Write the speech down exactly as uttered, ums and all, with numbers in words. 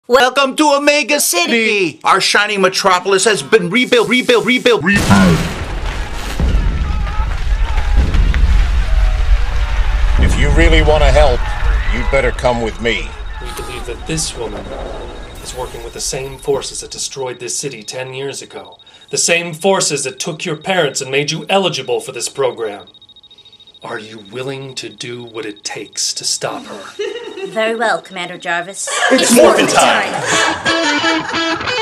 Welcome to Omega City! Our shining metropolis has been rebuilt, rebuilt, rebuilt, rebuilt. If you really want to help, you'd better come with me. We believe that this woman is working with the same forces that destroyed this city ten years ago. The same forces that took your parents and made you eligible for this program. Are you willing to do what it takes to stop her? Very well, Commander Jarvis. It's, it's morphin' time!